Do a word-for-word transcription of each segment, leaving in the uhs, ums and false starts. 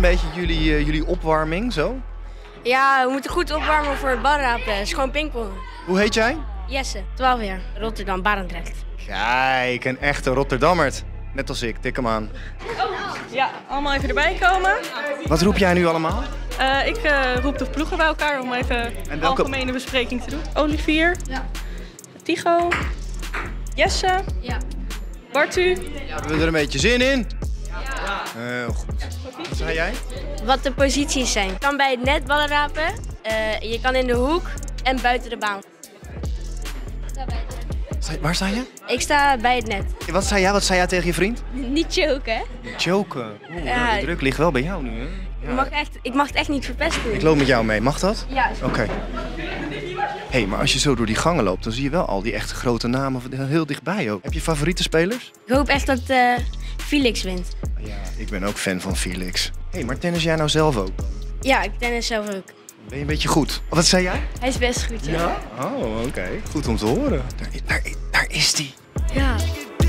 beetje jullie, uh, jullie opwarming, zo? Ja, we moeten goed opwarmen voor het balrapen. Het is gewoon pingpong. Hoe heet jij? Jesse, twaalf jaar. Rotterdam, Barendrecht. Kijk, een echte Rotterdammert. Net als ik, tik hem aan. Ja, allemaal even erbij komen. Wat roep jij nu allemaal? Uh, ik uh, roep de ploegen bij elkaar om even een welke... algemene bespreking te doen. Olivier. Ja. Tigo. Jesse. Ja. Bartu. Ja, hebben we er een beetje zin in? Ja. Heel goed. Wat zei jij? Wat de posities zijn. Je kan bij het net ballen rapen, uh, je kan in de hoek en buiten de baan. Waar sta je? Ik sta bij het net. Wat zei jij, Wat zei jij tegen je vriend? Niet choken, hè? Choken? Oeh, ja. De druk ligt wel bij jou nu, hè? Ja. Ik, mag echt, ik mag het echt niet verpesten. Ik loop met jou mee, mag dat? Ja. Oké. Okay. Hé, hey, maar als je zo door die gangen loopt, dan zie je wel al die echte grote namen heel dichtbij ook. Heb je favoriete spelers? Ik hoop echt dat uh, Felix wint. Ja, ik ben ook fan van Felix. Hé, hey, maar tennis jij nou zelf ook? Ja, ik tennis zelf ook. Ben je een beetje goed? Wat zei jij? Hij is best goed, ja. Ja? Oh, oké. Okay. Goed om te horen. Daar, daar, daar is hij. Ja.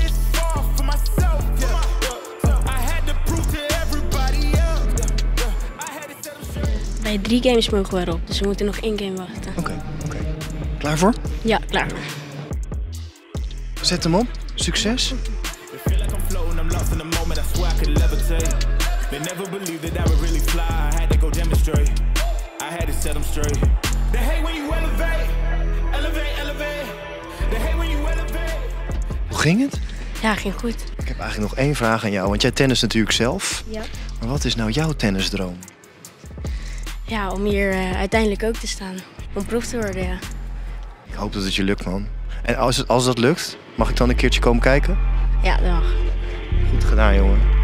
Bij drie games mogen we erop, dus we moeten nog één game wachten. Oké, okay, oké. Okay. Klaar voor? Ja, klaar. Zet hem op. Succes. Hoe ging het? Ja, ging goed. Ik heb eigenlijk nog één vraag aan jou, want jij tennis natuurlijk zelf. Ja. Maar wat is nou jouw tennisdroom? Ja, om hier uh, uiteindelijk ook te staan. Om prof te worden, ja. Ik hoop dat het je lukt, man. En als, als dat lukt, mag ik dan een keertje komen kijken? Ja, dat mag. Goed gedaan, jongen.